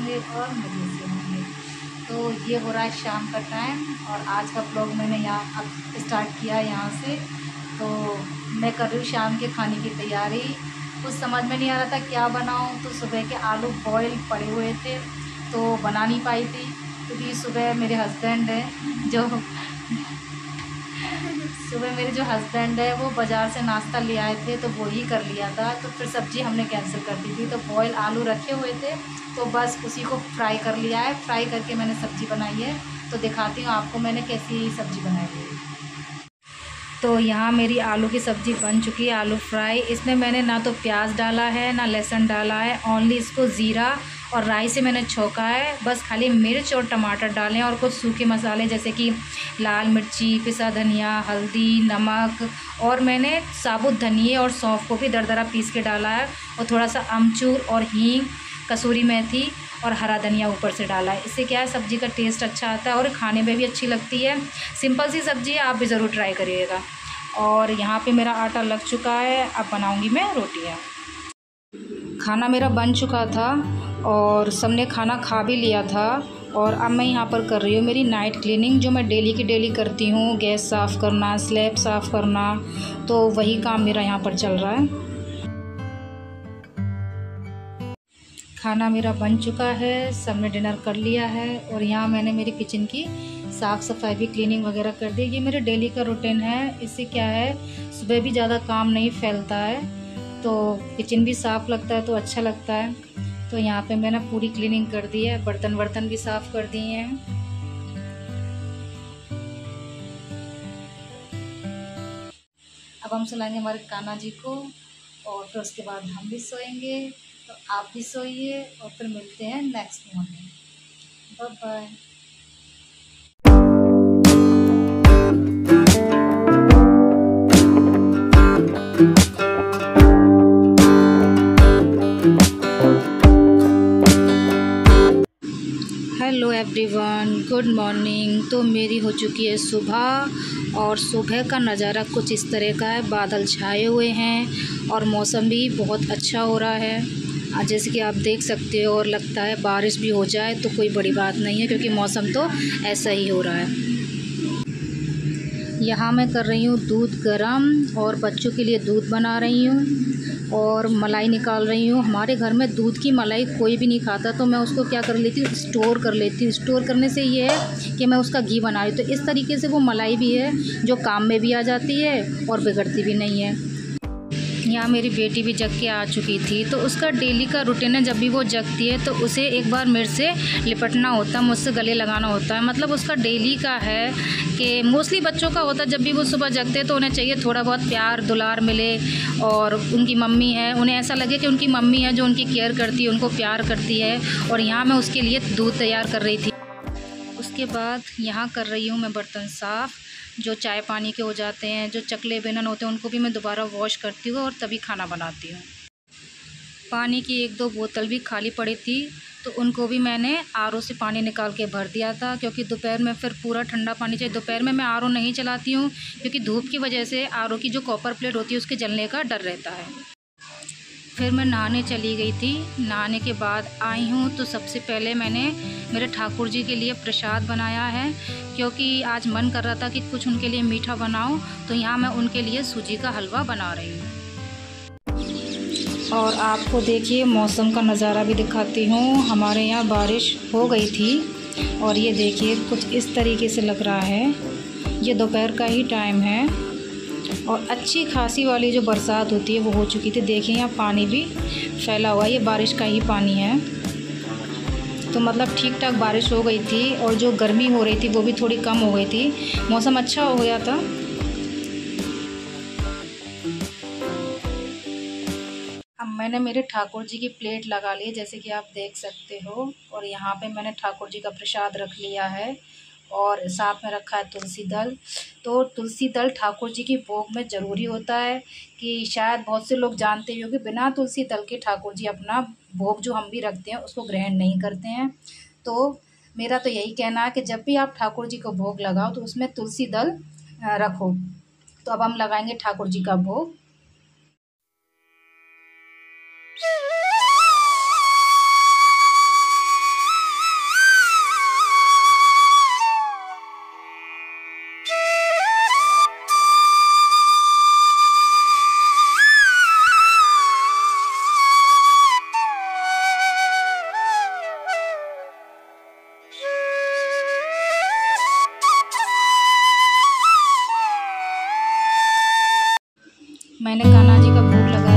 होंगे और मज़े से होंगे। तो ये हो रहा है शाम का टाइम और आज का ब्लॉग मैंने यहाँ अब स्टार्ट किया है यहाँ से। तो मैं कर रही हूँ शाम के खाने की तैयारी। कुछ समझ में नहीं आ रहा था क्या बनाऊँ, तो सुबह के आलू बॉयल पड़े हुए थे तो बना नहीं पाई थी, क्योंकि सुबह मेरे हस्बैंड हैं जो सुबह मेरे जो हस्बैंड है वो बाज़ार से नाश्ता ले आए थे तो वो ही कर लिया था, तो फिर सब्ज़ी हमने कैंसिल कर दी थी। तो बॉयल आलू रखे हुए थे तो बस उसी को फ्राई कर लिया है। फ्राई करके मैंने सब्ज़ी बनाई है, तो दिखाती हूँ आपको मैंने कैसी सब्ज़ी बनाई है। तो यहाँ मेरी आलू की सब्ज़ी बन चुकी है, आलू फ्राई। इसमें मैंने ना तो प्याज डाला है ना लहसुन डाला है, ओनली इसको ज़ीरा और राई से मैंने छौंका है। बस खाली मिर्च और टमाटर डालें और कुछ सूखे मसाले जैसे कि लाल मिर्ची, पिसा धनिया, हल्दी, नमक और मैंने साबुत धनिए और सौंफ को भी दरदरा पीस के डाला है और थोड़ा सा अमचूर और हींग, कसूरी मेथी और हरा धनिया ऊपर से डाला है। इससे क्या है सब्ज़ी का टेस्ट अच्छा आता है और खाने में भी अच्छी लगती है। सिंपल सी सब्ज़ी है, आप भी ज़रूर ट्राई करिएगा। और यहाँ पे मेरा आटा लग चुका है, अब बनाऊँगी मैं रोटियाँ। खाना मेरा बन चुका था और सबने खाना खा भी लिया था और अब मैं यहाँ पर कर रही हूँ मेरी नाइट क्लीनिंग, जो मैं डेली की डेली करती हूँ। गैस साफ़ करना, स्लैब साफ़ करना, तो वही काम मेरा यहाँ पर चल रहा है। खाना मेरा बन चुका है, सबने डिनर कर लिया है और यहाँ मैंने मेरी किचन की साफ़ सफाई भी, क्लीनिंग वगैरह कर दी। ये मेरे डेली का रूटीन है। इससे क्या है सुबह भी ज़्यादा काम नहीं फैलता है, तो किचन भी साफ़ लगता है तो अच्छा लगता है। तो यहाँ पे मैंने पूरी क्लीनिंग कर दी है, बर्तन वर्तन भी साफ़ कर दिए हैं। अब हम सुलाएंगे हमारे कान्हा जी को और फिर उसके बाद हम भी सोएंगे। तो आप भी सोइए और फिर मिलते हैं next morning. Bye bye. Hello everyone, good morning. तो मेरी हो चुकी है सुबह और सुबह का नज़ारा कुछ इस तरह का है। बादल छाए हुए हैं और मौसम भी बहुत अच्छा हो रहा है, जैसे कि आप देख सकते हो। और लगता है बारिश भी हो जाए तो कोई बड़ी बात नहीं है, क्योंकि मौसम तो ऐसा ही हो रहा है। यहाँ मैं कर रही हूँ दूध गरम और बच्चों के लिए दूध बना रही हूँ और मलाई निकाल रही हूँ। हमारे घर में दूध की मलाई कोई भी नहीं खाता, तो मैं उसको क्या कर लेती हूँ, स्टोर कर लेती हूँ। स्टोर करने से ये है कि मैं उसका घी बना रही हूँ, तो इस तरीके से वो मलाई भी है जो काम में भी आ जाती है और बिगड़ती भी नहीं है। यहाँ मेरी बेटी भी जग के आ चुकी थी, तो उसका डेली का रूटीन है, जब भी वो जगती है तो उसे एक बार मेरे से लिपटना होता है, मुझसे गले लगाना होता है। मतलब उसका डेली का है कि मोस्टली बच्चों का होता है, जब भी वो सुबह जगते हैं तो उन्हें चाहिए थोड़ा बहुत प्यार दुलार मिले और उनकी मम्मी है, उन्हें ऐसा लगे कि उनकी मम्मी है जो उनकी केयर करती है, उनको प्यार करती है। और यहाँ मैं उसके लिए दूध तैयार कर रही थी। उसके बाद यहाँ कर रही हूँ मैं बर्तन साफ़, जो चाय पानी के हो जाते हैं, जो चकले बेलन होते हैं उनको भी मैं दोबारा वॉश करती हूँ और तभी खाना बनाती हूँ। पानी की एक दो बोतल भी खाली पड़ी थी, तो उनको भी मैंने आरओ से पानी निकाल के भर दिया था, क्योंकि दोपहर में फिर पूरा ठंडा पानी चाहिए। दोपहर में मैं आरओ नहीं चलाती हूँ, क्योंकि धूप की वजह से आरओ की जो कॉपर प्लेट होती है उसके जलने का डर रहता है। फिर मैं नहाने चली गई थी। नहाने के बाद आई हूँ तो सबसे पहले मैंने मेरे ठाकुर जी के लिए प्रसाद बनाया है, क्योंकि आज मन कर रहा था कि कुछ उनके लिए मीठा बनाऊँ, तो यहाँ मैं उनके लिए सूजी का हलवा बना रही हूँ। और आपको देखिए मौसम का नज़ारा भी दिखाती हूँ। हमारे यहाँ बारिश हो गई थी और ये देखिए कुछ इस तरीके से लग रहा है। ये दोपहर का ही टाइम है और अच्छी खासी वाली जो बरसात होती है वो हो चुकी थी। देखिए यहाँ पानी भी फैला हुआ है, ये बारिश का ही पानी है। तो मतलब ठीक ठाक बारिश हो गई थी और जो गर्मी हो रही थी वो भी थोड़ी कम हो गई थी, मौसम अच्छा हो गया था। अब मैंने मेरे ठाकुर जी की प्लेट लगा ली, जैसे कि आप देख सकते हो। और यहाँ पे मैंने ठाकुर जी का प्रसाद रख लिया है और साथ में रखा है तुलसी दल। तो तुलसी दल ठाकुर जी की भोग में ज़रूरी होता है, कि शायद बहुत से लोग जानते हो कि बिना तुलसी दल के ठाकुर जी अपना भोग जो हम भी रखते हैं उसको ग्रहण नहीं करते हैं। तो मेरा तो यही कहना है कि जब भी आप ठाकुर जी को भोग लगाओ तो उसमें तुलसी दल रखो। तो अब हम लगाएंगे ठाकुर जी का भोग। मैंने कान्हा जी का भोग लगा